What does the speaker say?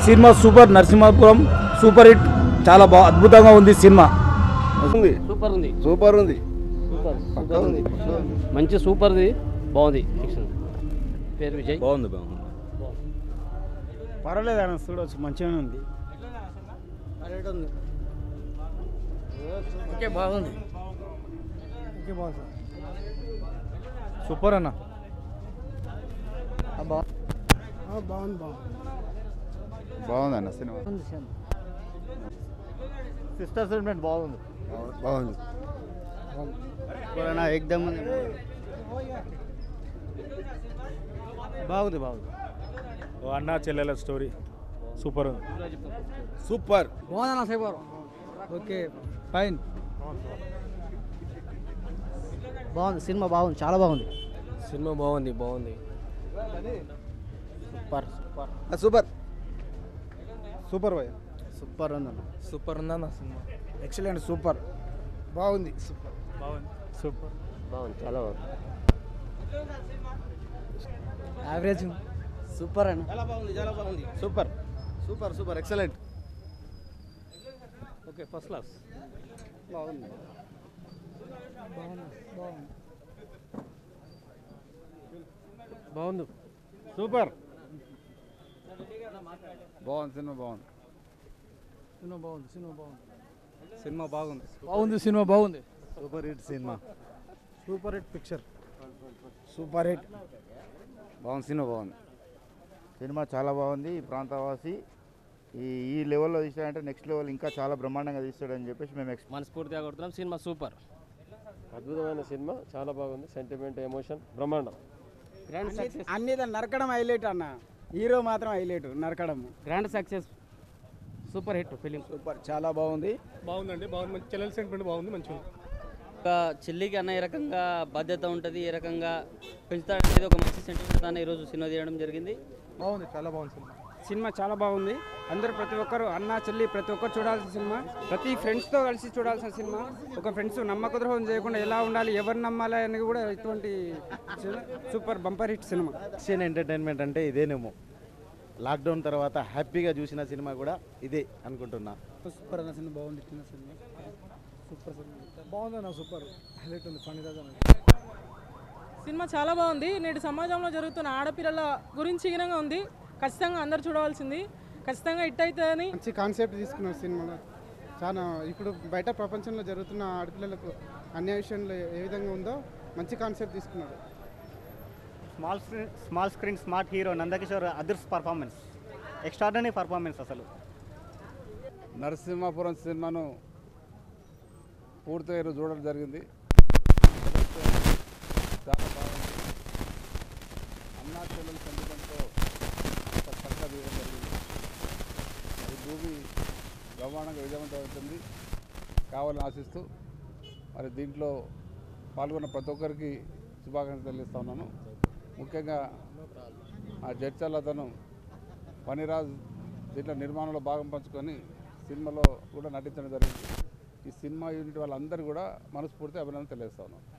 Cinema super. Narasimhapuram super hit, చాలా బాగా అద్భుతంగా ఉంది సినిమా. సూపర్ ఉంది, సూపర్ ఉంది, సూపర్ ఉంది, మంచి సూపర్ది, బాగుంది. పేరు విజయ్. బాగుంది. పర్వాలేదు అన్న, చూడవచ్చు, మంచిగానే ఉంది. ఓకే, బాగుంది. సూపర్ అన్న. బాగుందన్న సినిమా. సిస్టర్ సెంటిమెంట్ బాగుంది. బాగుంది. ఎక్దమ్ బాగుంది. అన్న చెల్లెల స్టోరీ సూపర్ ఉంది. సూపర్. బాగుందన్న సూపర్. Okay fine. బాగుంది సినిమా, బాగుంది, చాలా బాగుంది సినిమా. బాగుంది. Super super super. సూపర్ భయ్య. సూపర్ ఉందన్న. సూపర్ ఉందన్న సినిమా. ఎక్సలెంట్. సూపర్. బాగుంది. సూపర్. బాగుంది, చాలా బాగుంది. యావరేజ్. సూపర్ అన్న. చాలా బాగుంది. Super. Excellent. Okay, first class. బాగుంది. సూపర్. బాగుంది. సినిమా బాగుంది. సూపర్ హిట్ సినిమా. Super hit picture. Super hit. బాగుంది. సినిమా చాలా బాగుంది. ఈ ప్రాంతవాసి ఈ లెవెల్లో తీసాడంటే నెక్స్ట్ లెవెల్ ఇంకా చాలా బ్రహ్మాండంగా తీస్తాడని చెప్పేసి మేము మనస్ఫూర్తిగా కొడుతున్నాం. సినిమా సూపర్, అద్భుతమైన సినిమా, చాలా బాగుంది. సెంటిమెంట్, ఎమోషన్ బ్రహ్మాండం. Grand success. అన్ని నరకడం హైలైట్ అన్న, హీరో మాత్రం హైలైట్. నరకడం grand success, super hit film. Super, చాలా బాగుంది. బాగుందండి. మంచి చెల్లెల సెంటిమెంట్ బాగుంది. మంచిగా ఒక చెల్లికి అన్న ఏ రకంగా బాధ్యత ఉంటుంది, ఏ రకంగా పెంచుతాడనేది ఒక మంచి సెంటిమెంట్ అన్న ఈరోజు సినిమా తీయడం జరిగింది. బాగుంది. చాలా బాగుంది సినిమా చాలా బాగుంది. అందరూ ప్రతి ఒక్కరు అన్న చెల్లి ప్రతి ఒక్కరు చూడాల్సిన సినిమా. ప్రతి ఫ్రెండ్స్తో కలిసి చూడాల్సిన సినిమా. ఒక ఫ్రెండ్స్ నమ్మక ద్రోహం చేయకుండా ఎలా ఉండాలి, ఎవరు నమ్మాలి అని కూడా ఇటువంటి సూపర్ బంపర్ హిట్ సినిమా. యాక్షన్ ఎంటర్టైన్మెంట్ అంటే ఇదేనేమో. లాక్డౌన్ తర్వాత హ్యాపీగా చూసిన సినిమా కూడా ఇదే అనుకుంటున్నా. సూపర్ అన్న సినిమా, బాగుంది. సినిమా సూపర్ బాగుందన్న. సూపర్ హైలైట్ ఉంది. ఫణిరాజ్ సినిమా చాలా బాగుంది. నేటి సమాజంలో జరుగుతున్న ఆడపిల్లల గురించి గినంగా ఉంది. ఖచ్చితంగా అందరు చూడవలసింది. ఖచ్చితంగా హిట్ అవుతుందని మంచి కాన్సెప్ట్ తీసుకున్నారు సినిమాలో. చాలా ఇప్పుడు బయట ప్రపంచంలో జరుగుతున్న ఆడపిల్లలకు అన్యాయ విషయంలో ఏ విధంగా ఉందో మంచి కాన్సెప్ట్ తీసుకున్నారు. Small screen smart hero Nandakishore others performance, extraordinary performance. అసలు నరసింహాపురం సినిమాను పూర్తిగా చూడడం జరిగింది. చాలా బాగుంది. అన్నా చెల్లెల సెంటిమెంట్తో ఒక చక్క తీయడం జరిగింది. అది మూవీ బ్రహ్మాండంగా విజయవంతమవుతుంది కావాలని ఆశిస్తూ మరి దీంట్లో పాల్గొన్న ప్రతి ఒక్కరికి శుభాకాంక్షలు తెలియజేస్తా ఉన్నాను. ముఖ్యంగా ఆ జడ్చల్ అతను ఫణిరాజ్ దీంట్లో నిర్మాణంలో భాగం పంచుకొని సినిమాలో కూడా నటించడం జరిగింది. ఈ సినిమా యూనిట్ వాళ్ళందరూ కూడా మనస్ఫూర్తి అభినందన తెలియజేస్తా ఉన్నాను.